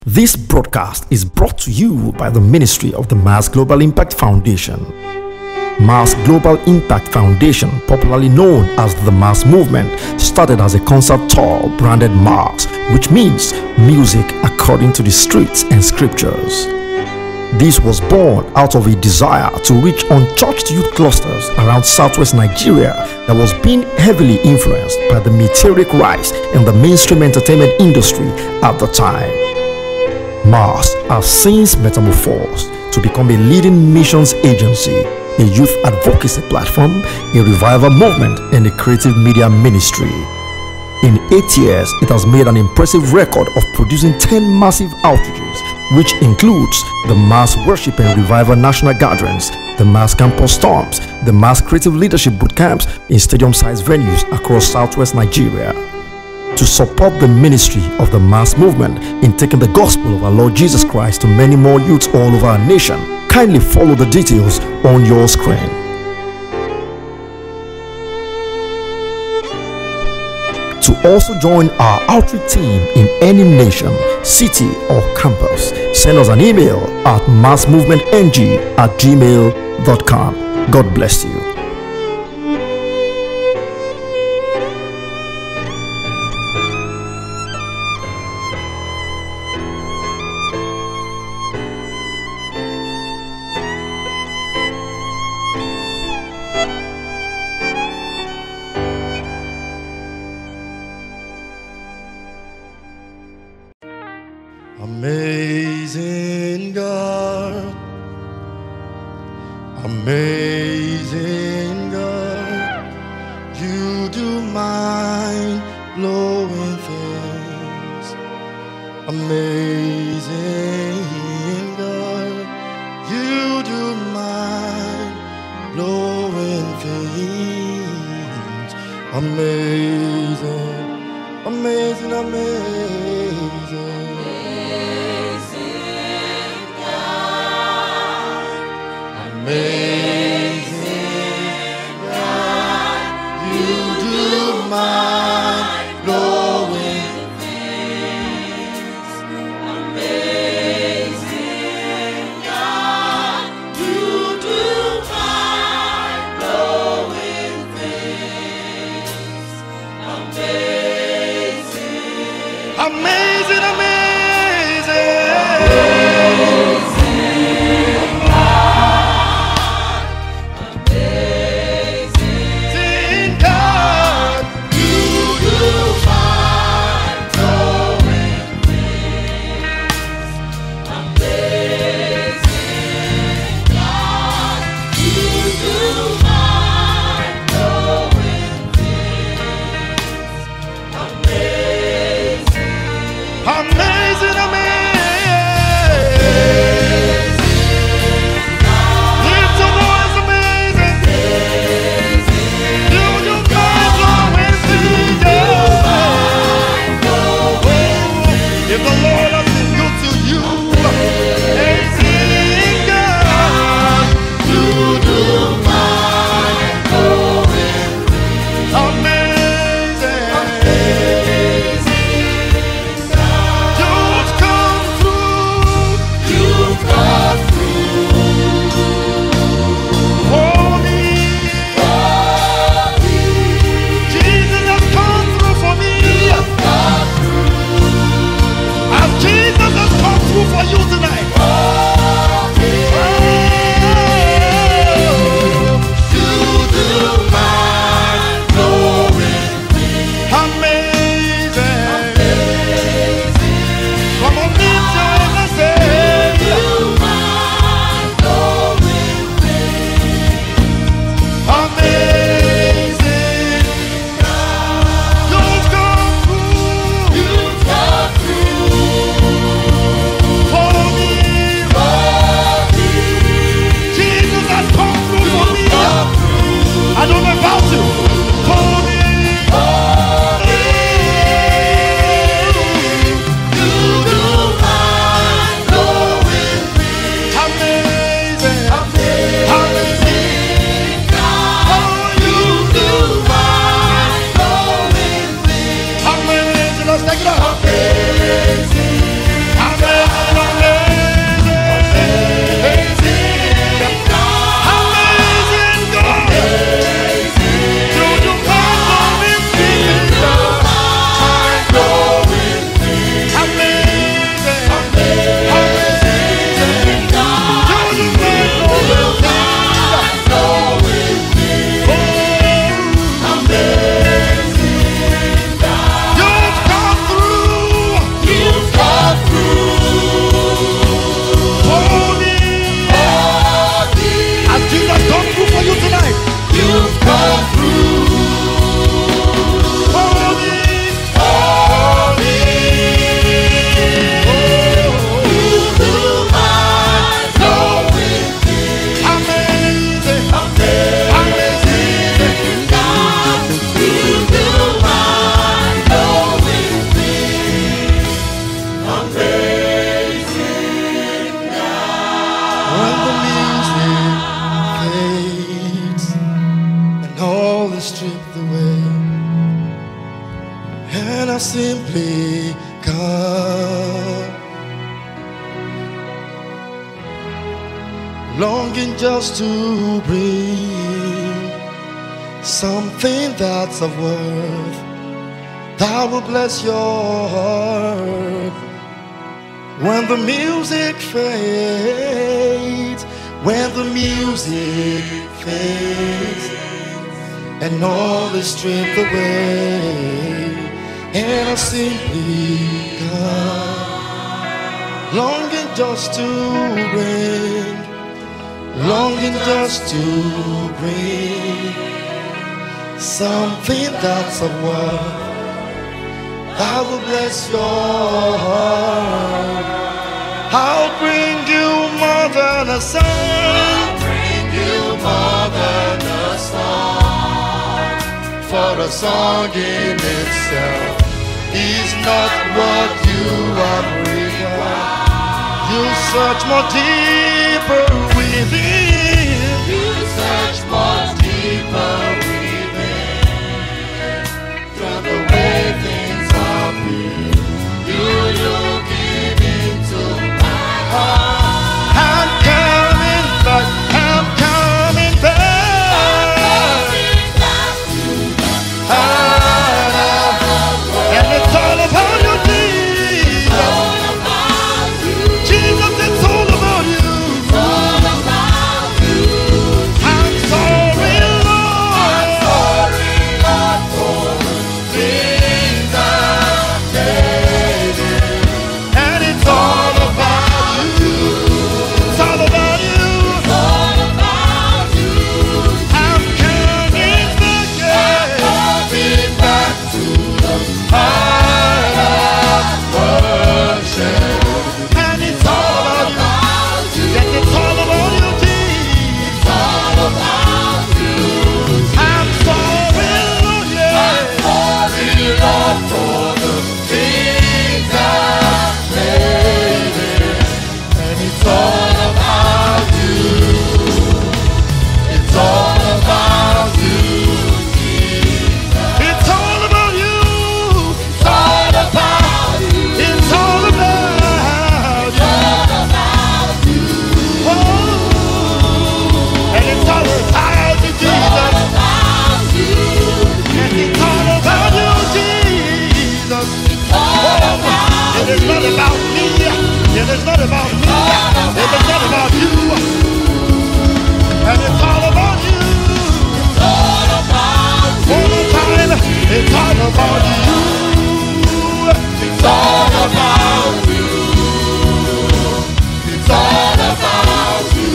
This broadcast is brought to you by the Ministry of the Mass Global Impact Foundation. Mass Global Impact Foundation, popularly known as the Mass Movement, started as a concert tour branded Mass, which means music according to the streets and scriptures. This was born out of a desire to reach unchurched youth clusters around southwest Nigeria that was being heavily influenced by the meteoric rise in the mainstream entertainment industry at the time. Mass has since metamorphosed to become a leading missions agency, a youth advocacy platform, a revival movement, and a creative media ministry. In 8 years, it has made an impressive record of producing 10 massive outreaches, which includes the Mass Worship and Revival National Gatherings, the Mass Campus Storms, the Mass Creative Leadership Bootcamps in stadium-sized venues across southwest Nigeria. To support the ministry of the Mass Movement in taking the gospel of our Lord Jesus Christ to many more youths all over our nation, kindly follow the details on your screen. To also join our outreach team in any nation, city, or campus, send us an email at massmovementng@gmail.com. God bless you. Amazing God, amazing God, you do mind-blowing things. Amazing God, you do mind-blowing things. Amazing, amazing, amazing. Amazing God, you do mind-blowing things. Amazing God, you do mind-blowing things. Amazing, amazing, amazing. Amazing, amazing. Lift your voice, amazing. You do mind-blowing things. If the Lord has been good to you, amazing God, you do mind-blowing things. Amazing. For longing just to bring something that's of worth that will bless your heart. When the music fades, when the music fades, and all is stripped away, and I simply come, longing just to bring, longing just to bring something that's of worth that will bless your heart. I'll bring you more than a song. I'll bring you more than a song. For a song in itself is not what you are bringing. You search more deeper within. You search more deeper within. From the way things are real, you looking into my heart. I'm coming back. I'm coming back. And it's all about you, Jesus. Jesus, it's all about you. I'm sorry, Lord. For the things I've made it. And it's all about you. It's all about you. All about you. I'm coming back. Coming back to the heart of worship. And it's all about you. Yes, it's all about you, Jesus. All about you. I'm sorry, Lord, yeah. Sorry, Lord, for the things I've made it. And it's all About you. It's all about you, Jesus. It's all about you. It's all about you. It's all about you. All about you. Oh, and it's all about you, Jesus. About you. And it's all about you, Jesus. All about It is not about me. It is not about me. It is not about you. And it's all about you. all about you. All the time. It's all about you. It's all about you. It's all about you.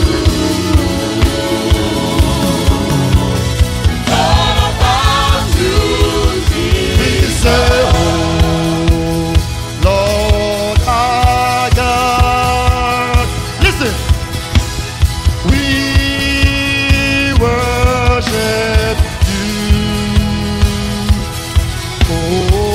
It's all about you, Jesus. We say, oh, Lord our God. Listen. We worship you. Oh,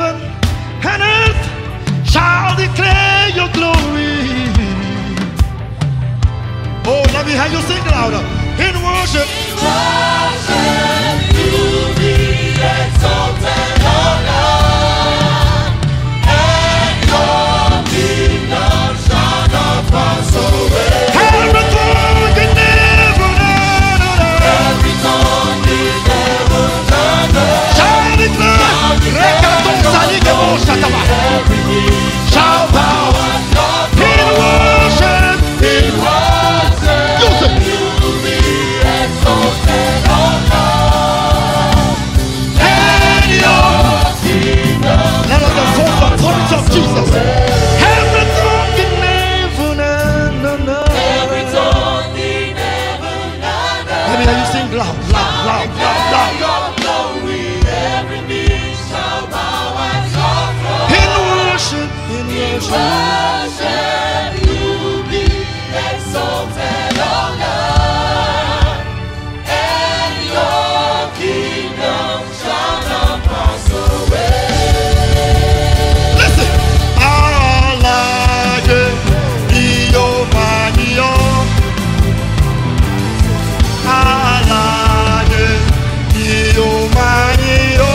heaven and earth shall declare your glory. Oh, let me hear you sing louder. In worship, you be exalted, O Lord, and your kingdom shall not pass away. every tongue in heaven and earth Every tongue in heaven and earth shall declare. every knee Shall bow in worship. in worship. You sing. You be exalted, O Lord, And your kingdom. let us the full authority of Jesus. Every tongue in heaven and Every earth. tongue in heaven and earth. Let me hear you sing loud, loud, loud, loud, loud. Your glory, every knee shall bow at your throne. In worship, in worship. Worship you be exalted, O Lord, and your kingdom shall not pass away. Listen. Alaye, iyo maniyo. Alaye, iyo maniyo.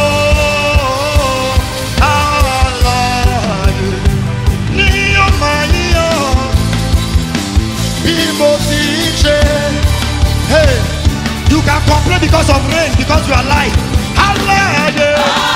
Alaye, iyo maniyo. Bimo ti ṣe. Hey, you can complain because of rain, because you are alive. Alaye.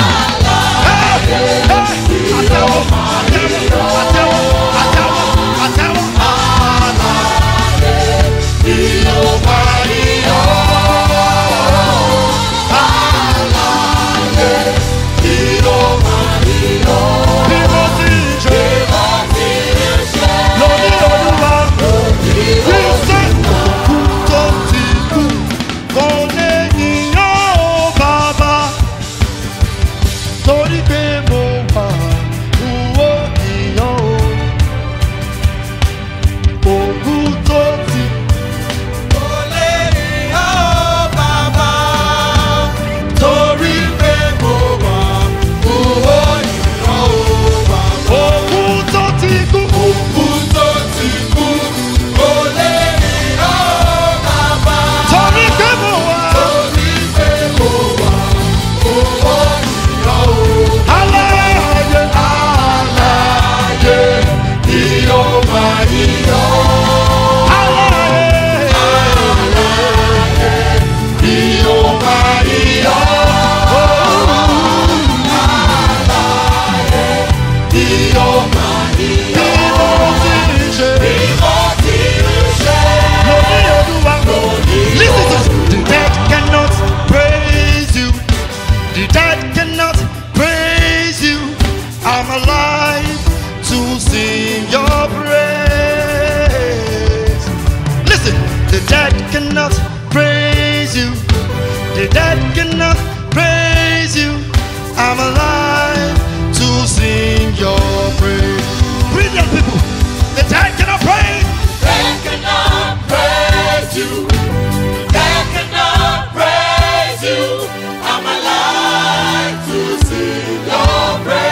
Torí pé mo wà owó ìyàn o, ògùn tó ti Kò lè yọ bàbá, torí pé mo wà owó ìran o bàbá. ògùn tó ti kú. Òkú tó ti kú, kò lè yọ bàbá, Torí pé mo wà torí pé mo wà owó ìran o. aláàyè, Aláyé ni ó máa yíyọ. aláàyè. Ni ó máa yíyọ. Ni ó máa yíyọ. Bí mo ti ṣe Bí mo ti ń ṣe lóní Olúwa. lónìí. Listen to this. The dead cannot praise you. The dead cannot praise you. I'm alive to sing your praise. Listen, the dead cannot praise you. The dead cannot praise you. I'm alive to sing your praise. Brilliant people. The dead cannot praise. They cannot praise you. They cannot praise you. I'm alive to sing your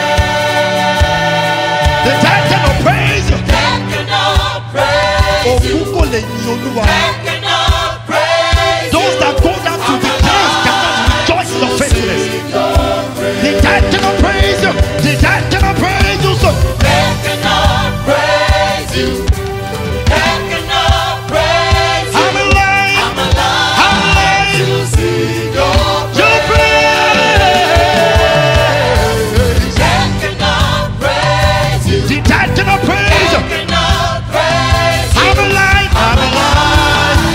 praise. The dead cannot praise you. They cannot praise you. Òkú kò lè yin Olúwa. They cannot praise Those that go down to the grave cannot rejoice in your faithfulness. The dead cannot praise you. The dead cannot praise you. So They cannot praise you. They cannot praise you. I'm alive. I'm alive alive to sing your Your praise. They cannot praise you. The dead cannot praise you. They cannot praise you. I'm alive. I'm alive.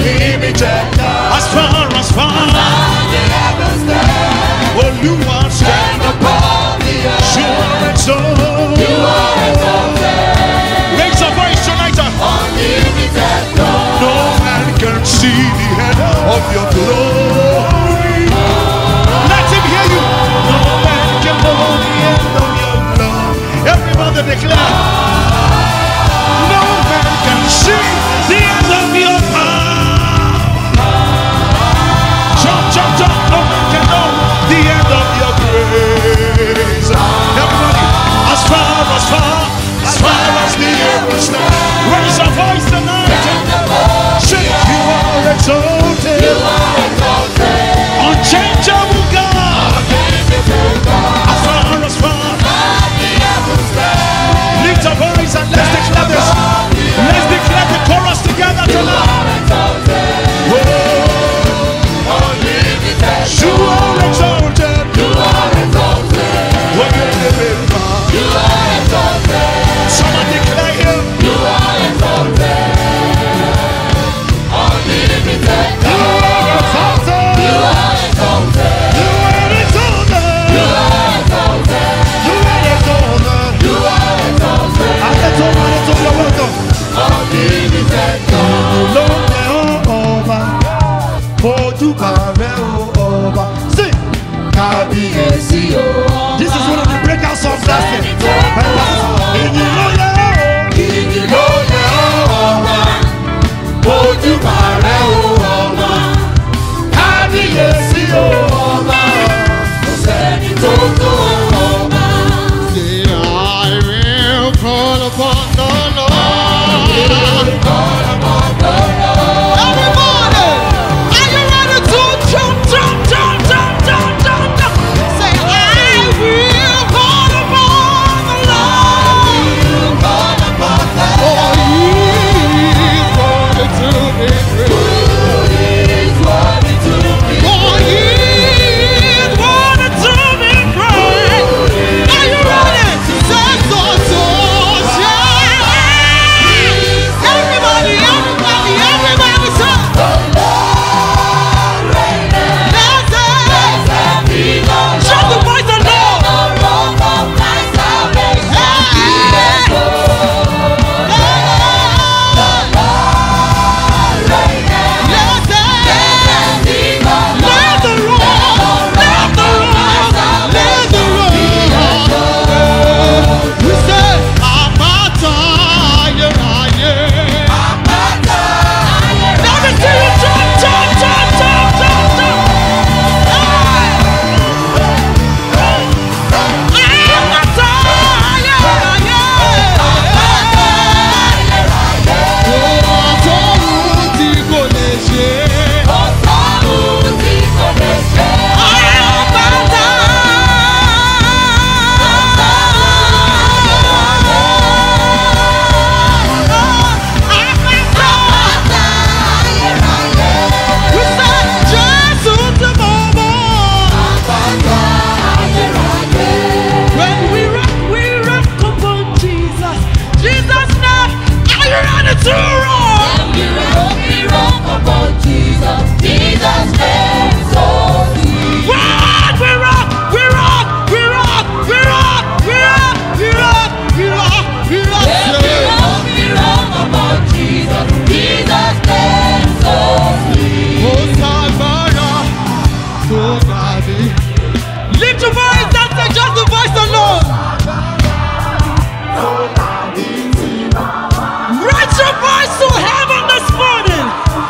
unlimited love. As far as The heavens stand, oh, you are stand upon the earth. you are exalted. You are exalted. Raise your voice tonight. Unlimited love. No man can see the end of your glory. Let him hear you. No man can know the end of your glory. Everybody declare. No man can see the end of your power. Jump, jump, jump. No man can know the end of your grace. Everybody, as far as the heavens stand. Raise your voice tonight. Say, you are exalted. You are exalted. Unchangeable God. As far. The heavens stand. Lift your voice and let's declare this. Let's declare the chorus together You tonight. are exalted. Oh, Unlimited you are exalted. You are exalted. Oh, yeah. You are exalted. Someone declare him. You are exalted. Unlimited You are exalted. You are exalted. You are exalted. You are exalted. You are exalted. You are exalted. I get so many to your welcome. Unlimited Lókè ọba, ojúbà rẹ̀ ọba. Sing. Kábíyèsí o. This is one of the breakout songs last year. Ìyìn ló yẹ ọ́. Ìyìn ló yẹ ọba. Ojúbà rẹ̀ ọba. Kábíyèsí o ọba. Kò sẹ́ni tó tó ọba. Say, I will call upon the Lord. Everybody, are you ready to jump, jump, jump, jump, jump, jump, jump? Say, I will call upon the Lord. For He is worthy to be praised. For He is worthy to be praised. Are you ready? Say, so, shout. Everybody, everybody, everybody, say. Shout the voice of Lord. Lift your voice and say just the voice alone. Raise your voice to heaven this morning.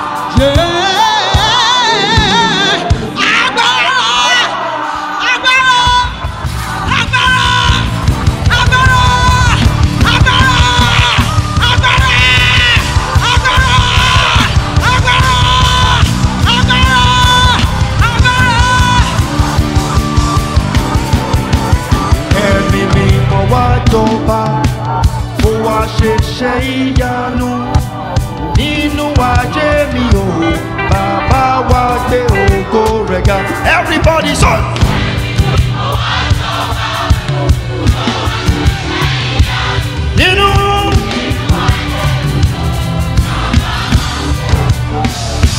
Ẹ̀mí mímọ́ wá jọba, ó wá ṣeṣẹ́ ìyanu nínú ajé mi o. Bàbá wa gbé ògo rẹ̀ ga. Everybody sing. Nínú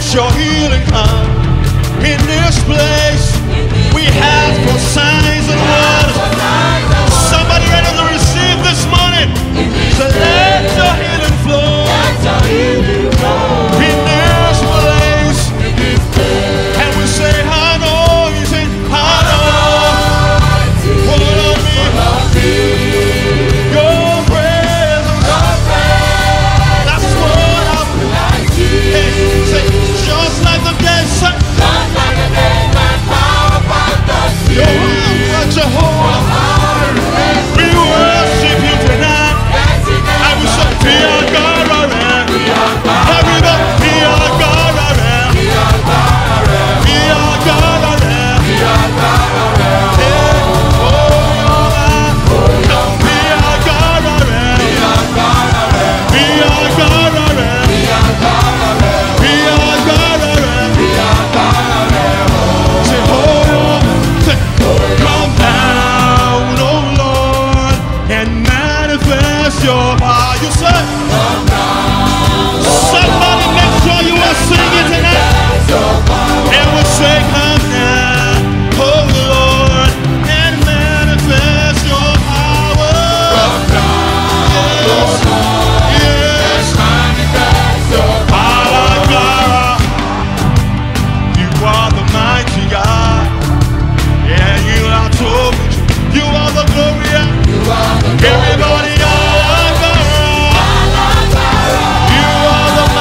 your healing come in this place. We have for signs and wonders. Somebody ready to receive this morning. So let your healing flow in this place. And we say, anointing, anointing, follow me. Your presence, that's what I would like to. Hey, say, just like the day sun. You're Jehovah. We worship you tonight. And we say, be our God around. Everybody, be our God around. Be our God around. Be our God around. Yeah. Oh, come be our God around. Be our God around. Be our God around. Be our God around. Be our God around. Be our God around. Say, hold on. Say, come down, oh Lord, and manifest your power. You say, come down. Somebody make sure you are singing tonight. And we say, come down, oh Lord, and manifest your power. Come down, yes, yes, manifest your power. You are the mighty God. Yeah, you are true. You are the glory. Everybody, all our God. You are the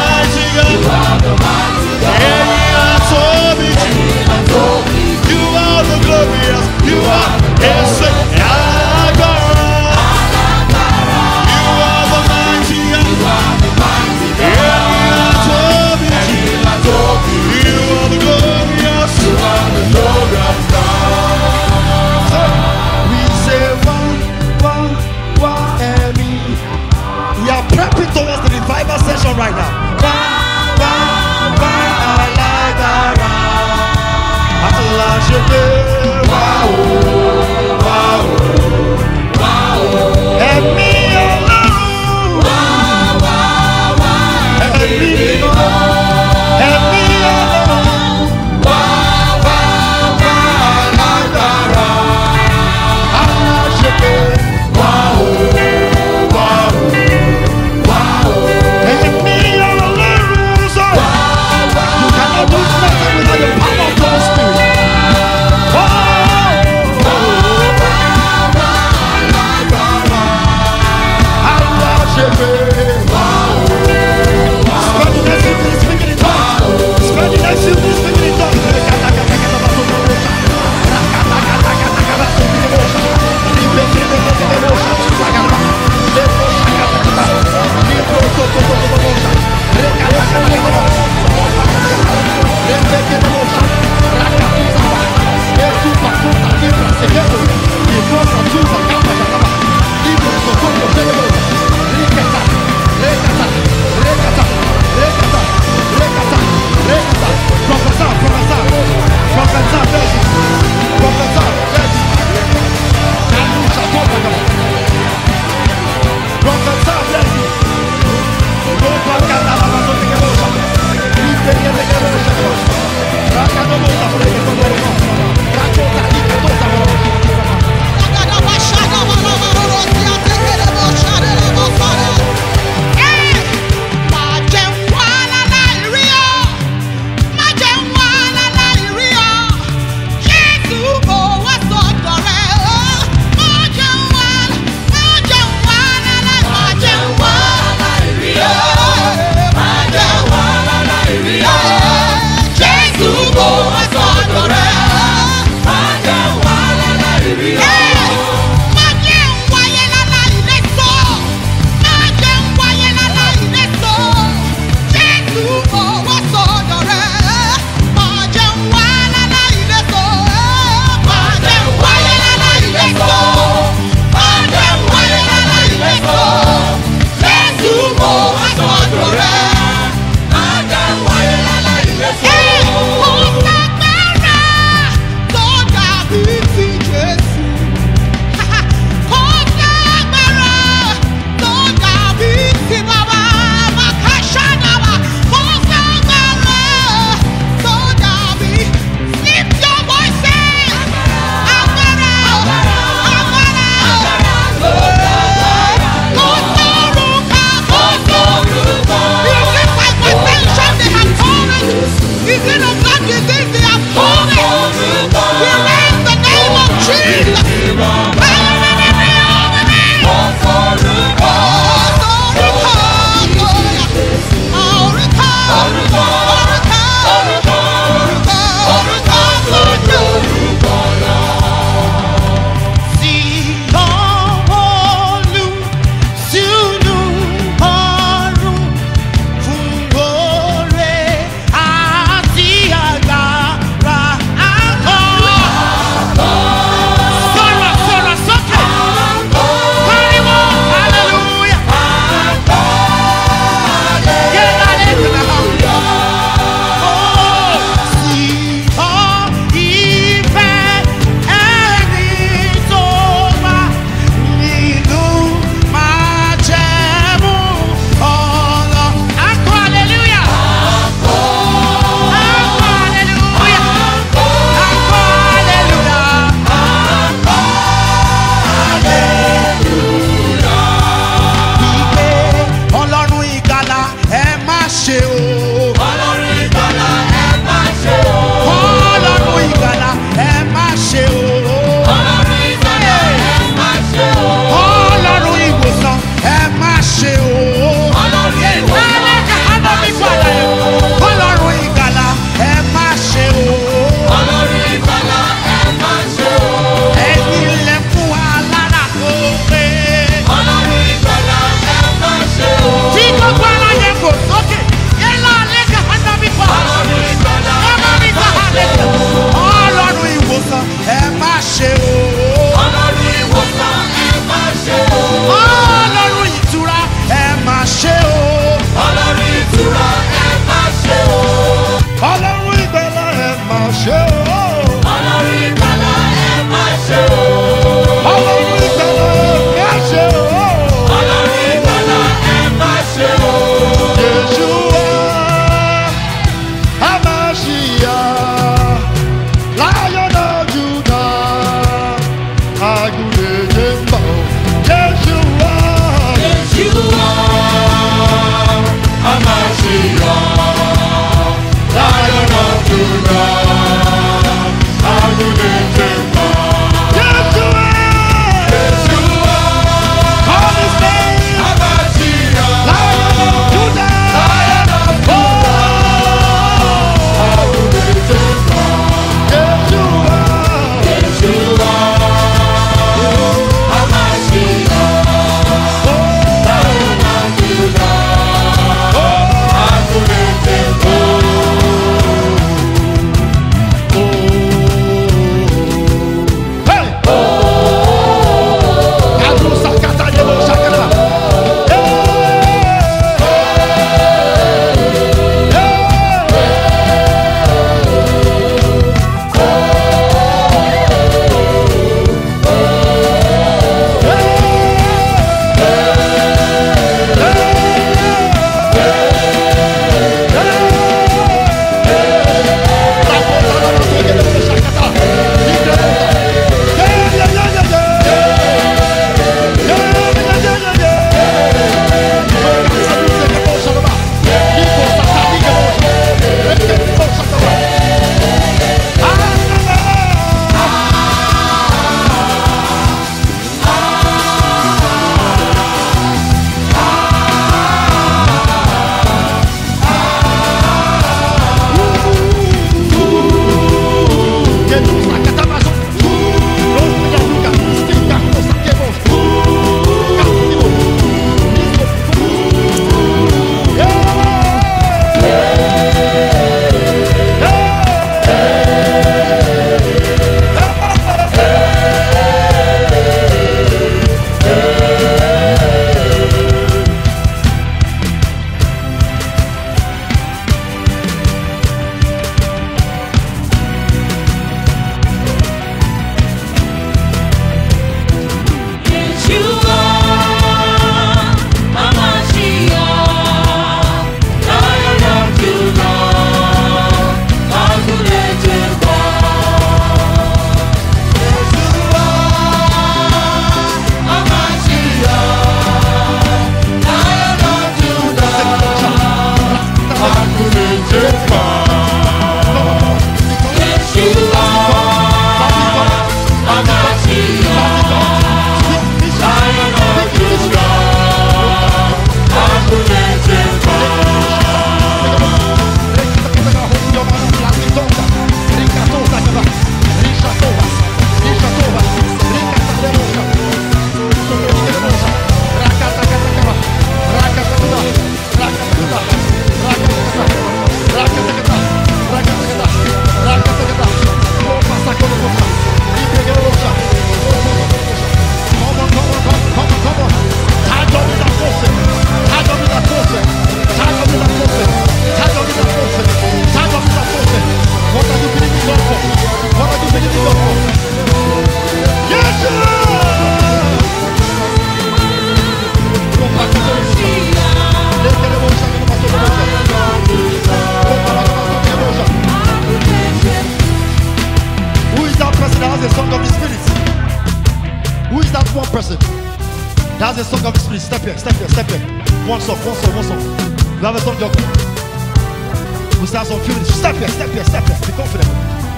a song of the Spirit. Step here, step here, step here. One song, one song, one song. We have a song, Jog. We start some few minutes. Step here, step here, step here. Be confident.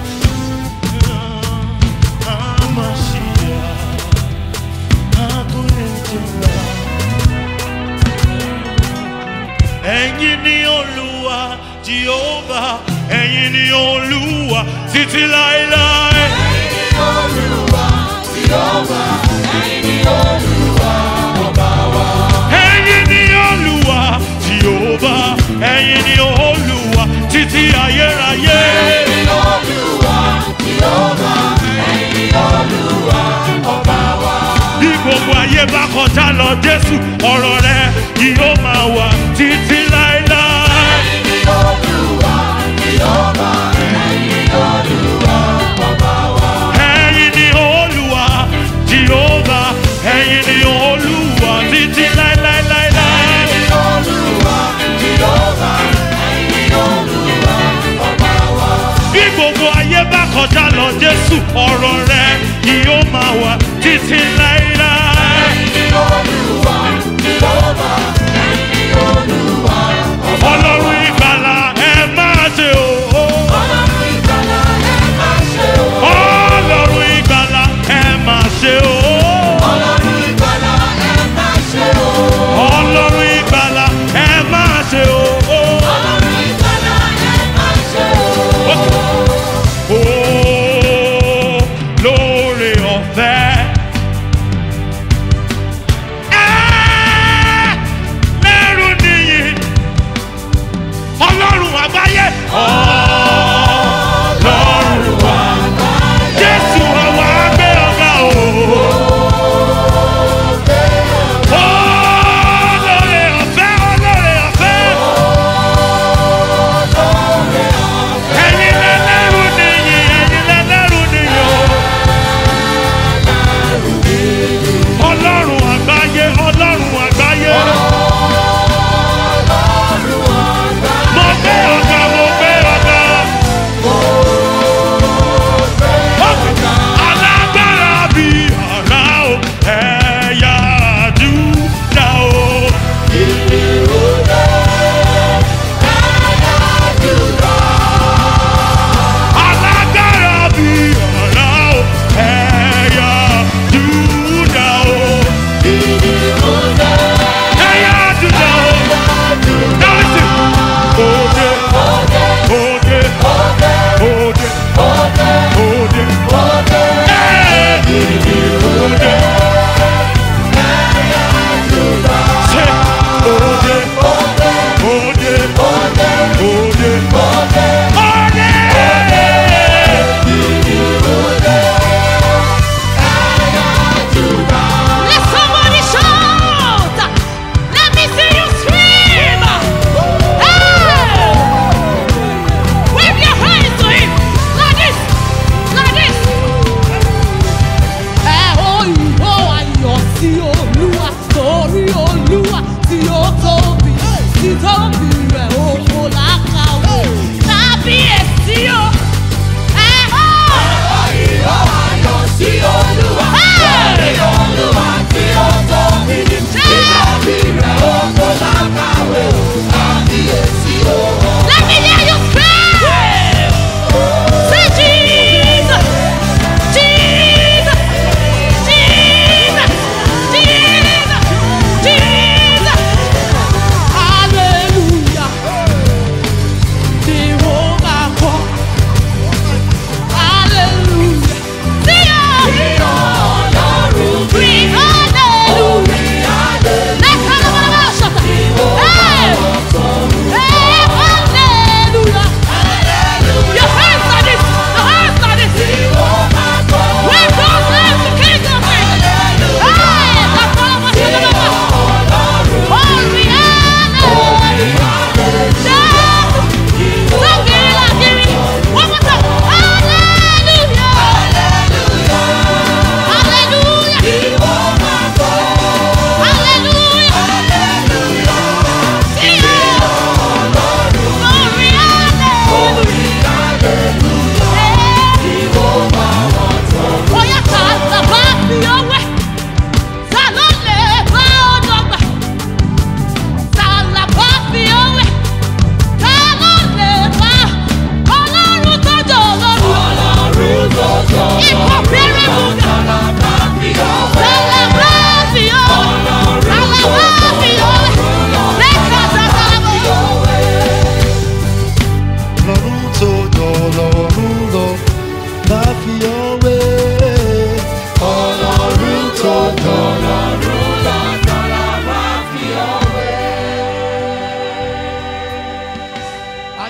Ẹ̀yin ni Olúwa Jehovah, ẹ̀yin ni Olúwa títí láéláé. Ẹ̀yin ni Olúwa Jehovah, ẹ̀yin ni Olúwa ọba wa. Ẹ̀yin ni Olúwa Jehovah, ẹ̀yin ni Olúwa títí ayérayé. Ẹ̀yin ni Olúwa Jehovah, ẹ̀yin ni Olúwa ọba wa. Bí gbogbo ayé bá kọjá lọ, Jésù ọ̀rọ̀ rẹ̀ yóò máa wà títí láéláé. Ẹ̀yin ni Olúwa Jehovah, ẹ̀yin ni Olúwa ọba wa. Ẹ̀yin ni Olúwa Jehovah, ẹ̀yin ni Olúwa títí láéláéláé. Ẹ̀yin ni Olúwa Jehovah, ẹ̀yin ni Olúwa ọba wa. Bí gbogbo ayé bá kọjá lọ, Jésù ọ̀rọ̀ rẹ̀ yóò máa wà títí láéláé. Ẹ̀yin ni Olúwa Jehovah, ẹ̀yin ni Olúwa ọba wa. Ọlọ́run ìgbàlà ẹ máa ṣe o. Ọlọ́run ìgbàlà ẹ máa ṣe o. Ọlọ́run ìgbàlà ẹ máa ṣe o. Ọlọ́run ìgbàlà ẹ máa ṣe o. Ọlọ́run ìgbàlà ẹ máa ṣe o. Ọlọ́run ìgbàlà ẹ máa ṣe o. Ó lóore ọ̀fẹ́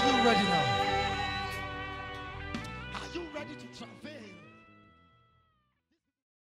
you ready now?